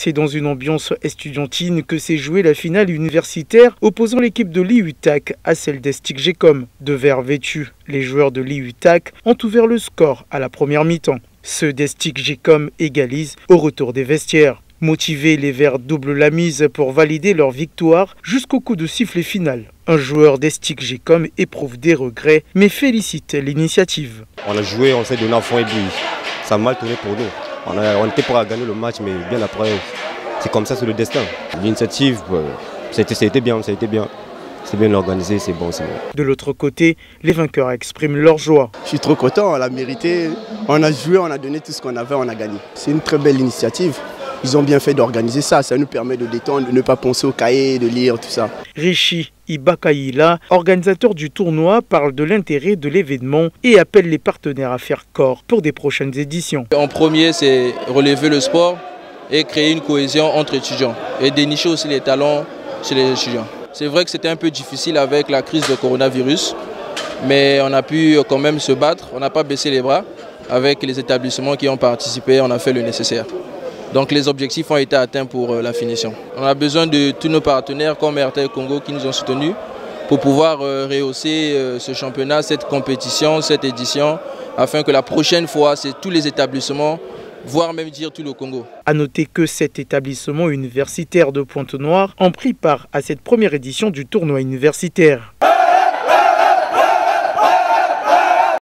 C'est dans une ambiance estudiantine que s'est jouée la finale universitaire opposant l'équipe de l'IUTAC à celle d'Estic-Gécom. De vert vêtus, les joueurs de l'IUTAC ont ouvert le score à la première mi-temps. Ceux d'Estic-Gécom égalisent au retour des vestiaires. Motivés, les Verts doublent la mise pour valider leur victoire jusqu'au coup de sifflet final. Un joueur d'Estic-Gécom éprouve des regrets mais félicite l'initiative. On a joué, on s'est donné à fond et puis ça a mal tourné pour nous. On était prêts à gagner le match mais bien après, c'est comme ça, c'est le destin. L'initiative, ça a été bien. C'est bien organisé, c'est bon. De l'autre côté, les vainqueurs expriment leur joie. Je suis trop content, on l'a mérité. On a joué, on a donné tout ce qu'on avait, on a gagné. C'est une très belle initiative. Ils ont bien fait d'organiser ça, ça nous permet de détendre, de ne pas penser au cahier, de lire, tout ça. Rishi Ibakaïla, organisateur du tournoi, parle de l'intérêt de l'événement et appelle les partenaires à faire corps pour des prochaines éditions. En premier, c'est relever le sport et créer une cohésion entre étudiants et dénicher aussi les talents chez les étudiants. C'est vrai que c'était un peu difficile avec la crise de coronavirus, mais on a pu quand même se battre, on n'a pas baissé les bras. Avec les établissements qui ont participé, on a fait le nécessaire. Donc les objectifs ont été atteints pour la finition. On a besoin de tous nos partenaires comme RTL Congo qui nous ont soutenus pour pouvoir rehausser ce championnat, cette compétition, cette édition, afin que la prochaine fois, c'est tous les établissements, voire même dire tout le Congo. A noter que 7 établissements universitaires de Pointe-Noire ont pris part à cette première édition du tournoi universitaire.